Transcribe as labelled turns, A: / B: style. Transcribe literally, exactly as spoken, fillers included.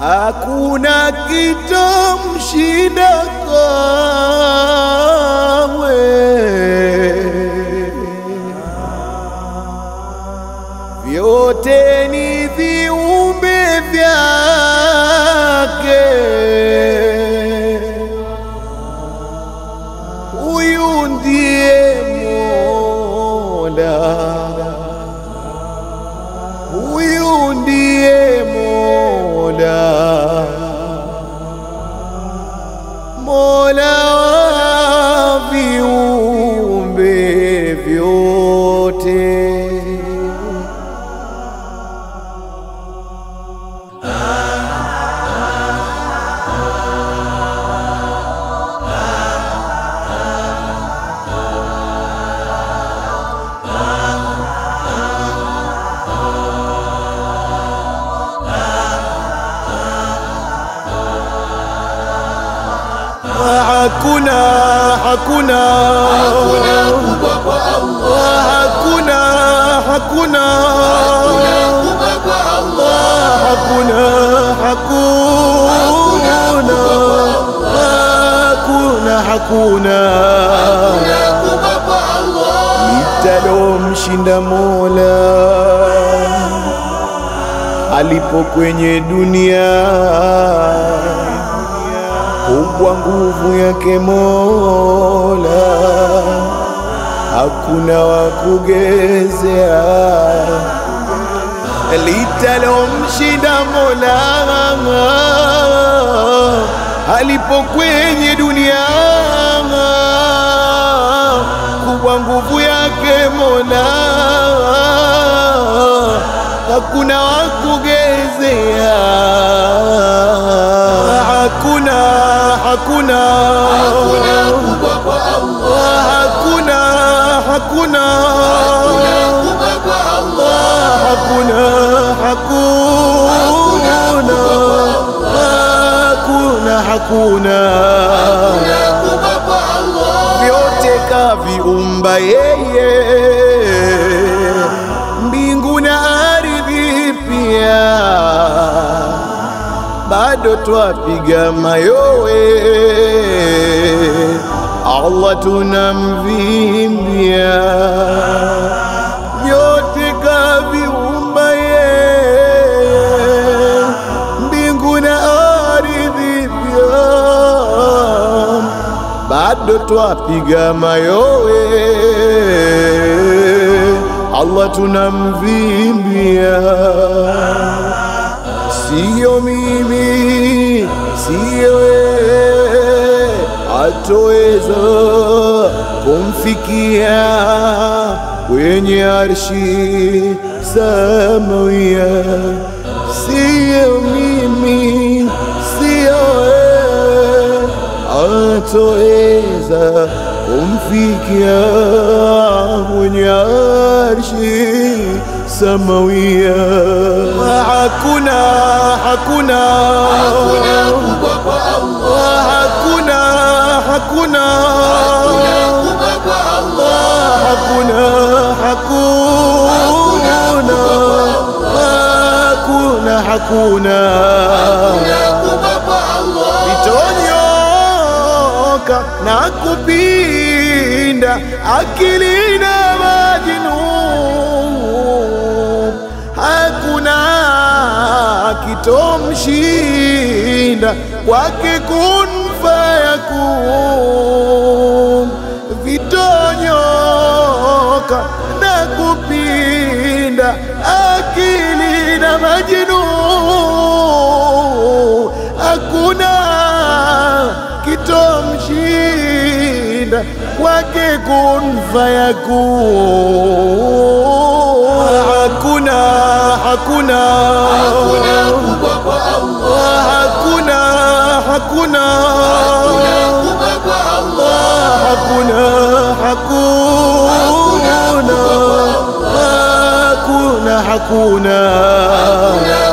A: hakuna kitamshinda kamwe. Vyote ni viumbe vyake, huyu ndiye Mola, huyu ndiye Mola, Mola wa viumbe vyote. Hakuna, hakuna,
B: hakuna kubwa kwa Allah,
A: hakuna, hakuna,
B: hakuna kubwa kwa Allah,
A: hakuna, hakuna, hakuna, hakuna
B: kubwa kwa Allah,
A: litalomshinda Mola alipo kwenye dunia. Kubwa nguvu yake Mola, hakuna wa kugezea. Litalomshinda Mola alipo kwenye dunia. Kubwa nguvu yake Mola, hakuna wa kugezea. Hakuna, hakuna,
B: hakuna kubwa kwa Allah,
A: hakuna, hakuna,
B: hakuna kubwa kwa Allah,
A: hakuna, hakuna, hakuna, hakuna
B: kubwa kwa Allah,
A: vyote kaviumba yeye, mbingu na ardhi pia, bado twapiga mayowe, Allah tunamvimbia. Vyote kaviumba yeye, mbingu na ardhi pia, bado twapiga mayowe, Allah tunamvimbia. Sio mimi, sio wewe, atoweza kumfikia kwenye arshi samawia. Sio mimi, sio wewe, atoweza kumfikia kwenye arshi samawia. Hakuna, hakuna,
B: hakuna kubwa kwa Allah,
A: hakuna, hakuna,
B: hakuna kubwa kwa Allah,
A: hakuna, hakuna, hakuna, hakuna
B: kubwa kwa Allah,
A: vitonyoka na kupinda akili na majnun, hakuna kitomshinda kwake kun fayakun. Vitonyoka na kupinda akili na majnun, hakuna kitomshinda kwake kun fayakun. Hakuna, hakuna,
B: hakuna kubwa kwa Allah,
A: hakuna, hakuna,
B: hakuna kubwa kwa Allah,
A: hakuna, hakuna, hakuna, hakuna, hakuna.